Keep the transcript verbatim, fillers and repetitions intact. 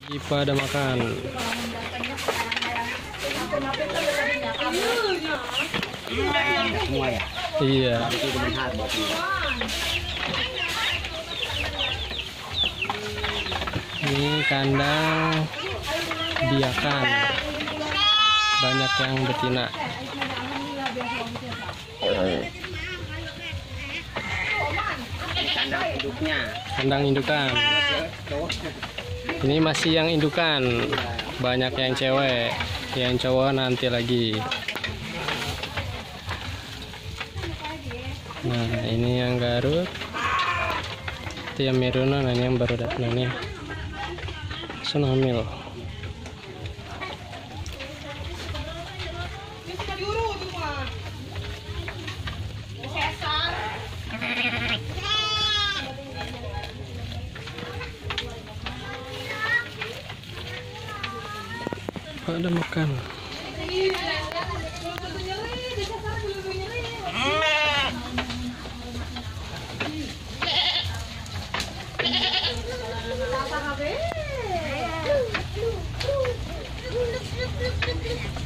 Lagi pada makan. Semua ya? Iya. Itu bermanfaat buat dia. Ini kandang biakan. Banyak yang betina. Kandang induknya. Kandang indukan. Ini masih yang indukan. Banyak yang cewek. Yang cowok nanti lagi. Nah, ini yang Garut. Itu yang Miruno, nah ini yang baru datang nih. Sun hamil. Pada makan. Apa